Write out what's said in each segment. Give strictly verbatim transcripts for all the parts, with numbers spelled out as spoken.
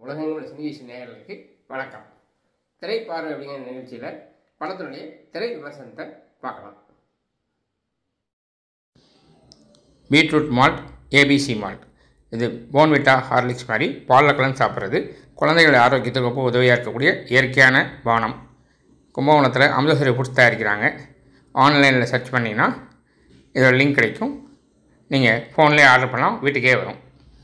உலகங்களோட சினிவேஷன் நேயர்களுக்கு வணக்கம். திரைப்பார்வை அப்படிங்கிற நிகழ்ச்சியில் படத்தினுடைய திரை விமர்சனத்தை பார்க்கலாம். பீட்ரூட் மால்ட், ஏபிசி மால்ட், இது போன்விட்டா ஹார்லிக்ஸ் மாதிரி பாலில் கலந்து சாப்பிட்றது குழந்தைகள் ஆரோக்கியத்துக்கு ரொம்ப உதவியாக இருக்கக்கூடிய இயற்கையான பானம். கும்பகோணத்தில் அமிர்தசரி ஃபுட்ஸ் தயாரிக்கிறாங்க. ஆன்லைனில் சர்ச் பண்ணிங்கன்னா இதோட லிங்க் கிடைக்கும். நீங்கள் ஃபோன்லேயே ஆர்டர் பண்ணலாம், வீட்டுக்கே வரும்.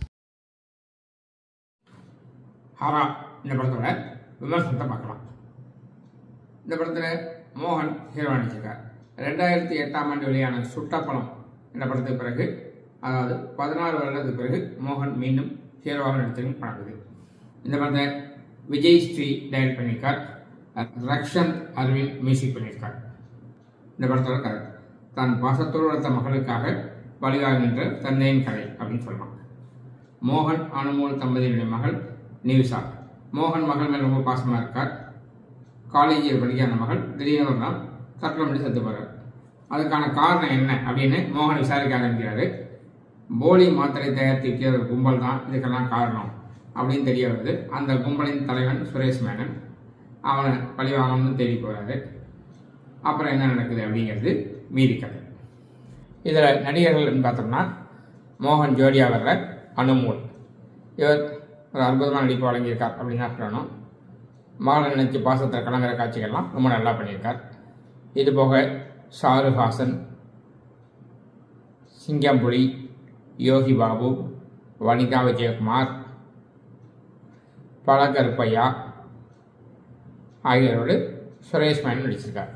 ஹாரா இந்த படத்தோட விமர்சனத்தை பார்க்கலாம். இந்த படத்தில் மோகன் ஹீரோ நடிச்சிருக்கார். ரெண்டாயிரத்தி எட்டாம் ஆண்டு வெளியான சுட்டப்பழம் இந்த படத்துக்கு பிறகு, அதாவது பதினாறு வருடத்துக்கு பிறகு மோகன் மீண்டும் ஹீரோவாக நடிச்சிருக்கு படம். இந்த படத்தை விஜய் ஸ்ரீ டைரக்ட் பண்ணியிருக்கார். ரக்ஷன் அரவிந்த் மியூசிக் பண்ணியிருக்கார். இந்த படத்தோட கதை தான் பாசத்தோடு வளர்த்த மகளுக்காக பலியாகின்ற தந்தையின் கதை அப்படின்னு சொல்லலாம். மோகன் அனுமோல் தம்பதியினுடைய மகள் நிவிசா. மோகன் மகள் மேல் ரொம்ப பாசமாக இருக்கார். காலேஜில் படிக்கிற அந்த மகள் திடீர்னு ஒரு நாள் தற்கொலை பண்ணி செத்து போகிறார். அதுக்கான காரணம் என்ன அப்படின்னு மோகன் விசாரிக்க ஆரம்பிக்கிறாரு. போலி மாத்திரை தயாரித்து விற்கிற ஒரு கும்பல் தான் இதுக்கெல்லாம் காரணம் அப்படின்னு தெரிய வருது. அந்த கும்பலின் தலைவன் சுரேஷ் மேனன். அவனை பழி வாங்கணும்னு தேடி போகிறாரு. அப்புறம் என்ன நடக்குது அப்படிங்கிறது மீதி கதை. இதில் நடிகர்கள்னு பார்த்தோம்னா மோகன் ஜோடியாக வர்ற அனுமோல், இவர் ஒரு அற்புதமாக நடிப்பு வழங்கியிருக்கார் அப்படின்னு தான் சொல்லணும். மகளை நினைச்சு பாசத்தில் கலங்குற காட்சிகள்லாம் ரொம்ப நல்லா பண்ணியிருக்கார். இது போக ஷாருஹாசன், சிங்கம்புலி, யோகி பாபு, வனிதா விஜயகுமார், பழகருப்பையா ஆகியோரோடு சுரேஷ் மேனன் நடிச்சிருக்கார்.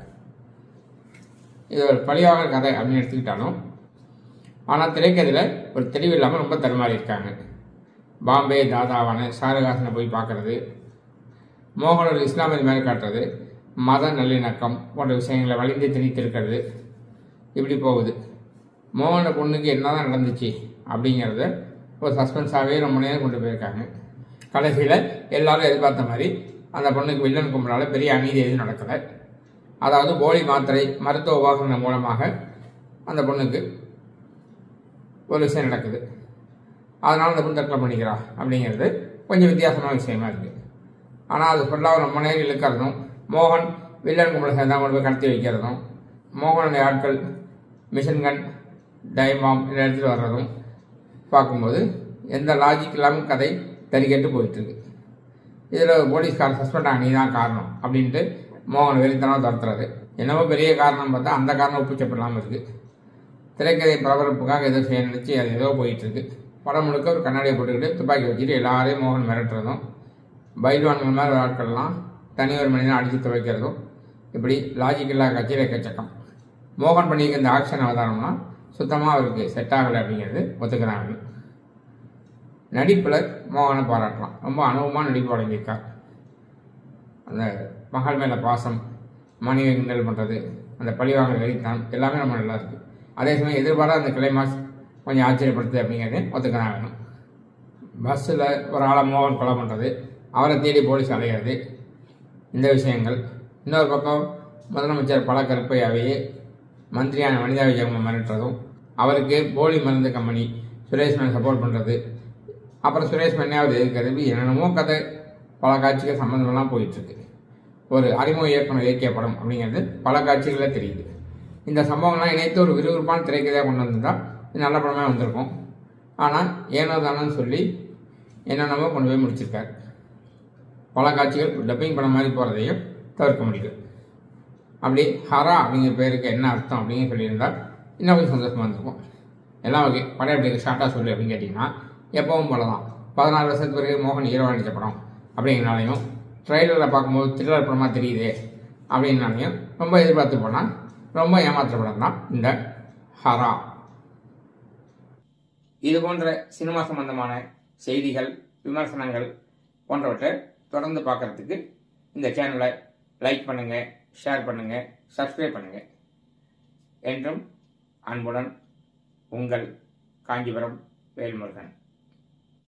இது ஒரு பழிவாக கதை அப்படின்னு எடுத்துக்கிட்டாலும், ஆனால் திரைக்கதையில் ஒரு தெளிவு இல்லாமல் ரொம்ப தடுமாறி இருக்காங்க. பாம்பே தாதாவான ஷாருஹாசனை போய் பார்க்குறது, மோகனோட இஸ்லாமிய மேலே காட்டுறது, மத நல்லிணக்கம் போன்ற விஷயங்களை வலிந்து திணித்திருக்கிறது, இப்படி போகுது. மோகன பொண்ணுக்கு என்ன தான் நடந்துச்சு அப்படிங்கிறத ஒரு சஸ்பென்ஸாகவே ரொம்ப நேரம் கொண்டு போயிருக்காங்க. கடைசியில் எல்லாரும் எதிர்பார்த்த மாதிரி அந்த பொண்ணுக்கு வில்லன் கும்பலால் பெரிய அநீதி எதுவும் நடக்கலை. அதாவது போலி மாத்திரை மருத்துவ உபகரணம் மூலமாக அந்த பொண்ணுக்கு ஒரு விஷயம் நடக்குது. அதனால் அந்த பொண்ணு தற்கொலை பண்ணிக்கிறா அப்படிங்கிறது கொஞ்சம் வித்தியாசமான விஷயமா இருக்குது. ஆனால் அது ஃபுல்லாக ரொம்ப நேரம் இழுக்கிறதும், மோகன் வில்லன் கும்பலை சேர்ந்தா கொண்டு போய் கடத்தி வைக்கிறதும், மோகனுடைய ஆட்கள் மிஷின்கன் டைமாம் இதை எடுத்துகிட்டு வர்றதும் பார்க்கும்போது எந்த லாஜிக் இல்லாமல் கதை தறிக்கட்டு போயிட்டுருக்கு. இதில் போலீஸ்காரன் சஸ்பெண்ட் ஆக நீ தான் காரணம் அப்படின்ட்டு மோகன் வெறித்தனமாக துரத்துறது. என்னவோ பெரிய காரணம் பார்த்தா அந்த காரணம் ஒப்புச்சப்படாமல் இருக்குது. திரைக்கதை பரபரப்புக்காக ஏதோ செய்ய நினச்சி அது ஏதோ போயிட்டுருக்கு. படம் முழுக்க ஒரு கண்ணாடியை போட்டுக்கிட்டு துப்பாக்கி வச்சுட்டு எல்லாரையும் மோகன் மிரட்டுறதும், பைல்வான்கள் மாதிரி ஆட்கள்லாம் தனி ஒரு மனிதனை அடித்து துவைக்கிறதும், இப்படி லாஜிக் இல்லாத கட்சியில் எக்கச்சக்கம். மோகன் பண்ணியிருக்க இந்த ஆக்ஷன் அவதாரம்னா சுத்தமாக அவருக்கு செட் ஆகலை அப்படிங்கிறது ஒத்துக்கிறாங்க. நடிப்பில் மோகனை பாராட்டலாம். ரொம்ப அனுபவமாக நடிப்பு வழங்கியிருக்கார். அந்த மகள் மேலே பாசம், மனைவி கிண்டல் பண்ணுறது, அந்த பழிவாங்க வெறித்தனம் எல்லாமே ரொம்ப நல்லா இருக்குது. அதே சமயம் எதிர்பாராத அந்த கிளைமாக்ஸ் கொஞ்சம் ஆச்சரியப்படுத்துது அப்படிங்கிறது ஒத்துக்கதான் வேணும். பஸ்ஸில் ஒரு ஆளை மோகன் கொலை பண்ணுறது, அவரை தேடி போலீஸ் அலைகிறது, இந்த விஷயங்கள். இன்னொரு பக்கம் முதலமைச்சர் பழகருப்பையாவையே மந்திரியான வனிதா விஜயகுமார் மிரட்டுறதும், அவருக்கு போலி மருந்து கம்பெனி சுரேஷ் மேன் சப்போர்ட் பண்ணுறது, அப்புறம் சுரேஷ் மேனே அவர் எதிர்க்கிறது, என்னென்னமோ கதை பல காட்சிகள் சம்மந்தமெல்லாம் போயிட்டுருக்கு. ஒரு அறிமுக இயக்குனர் இயக்கிய படம் அப்படிங்கிறது பல காட்சிகளில் தெரியுது. இந்த சம்பவங்கள்லாம் இணைத்து ஒரு விறுவிறுப்பான திரைக்கதையாக கொண்டு வந்திருந்தால் நல்ல படமே வந்திருக்கும். ஆனால் ஏனோ தானோன்னு சொல்லி என்னென்னமோ கொண்டு போய் முடிச்சிருக்காரு. பல காட்சிகள் டப்பிங் படம் மாதிரி போகிறதையும் தவிர்க்க முடியுது. அப்படி ஹரா அப்படிங்கிற பேருக்கு என்ன அர்த்தம் அப்படின்னு சொல்லியிருந்தால் இன்னும் கொஞ்சம் சந்தோஷமாக இருந்திருக்கும். எல்லாம் ஓகே, படம் எப்படி ஷார்ட்டாக சொல்லு அப்படின்னு கேட்டிங்கன்னா எப்பவும் போல தான். பதினாறு வருஷத்துக்கு பிறகு மோகன் ஹீரோ நடித்த படம் அப்படிங்கிறனாலையும், ட்ரெய்லரில் பார்க்கும்போது த்ரில்லர் படமாக தெரியுது அப்படின்னாலையும் ரொம்ப எதிர்பார்த்து போனால் ரொம்ப ஏமாற்ற படம் தான் இந்த ஹரா. இது போன்ற சினிமா சம்பந்தமான செய்திகள், விமர்சனங்கள் போன்றவற்றை தொடர்ந்து பார்க்குறதுக்கு இந்த சேனலை லைக் பண்ணுங்கள், ஷேர் பண்ணுங்கள், சப்ஸ்கிரைப் பண்ணுங்கள். என்றும் அன்புடன் உங்கள் காஞ்சிபுரம் வேல்முருகன்.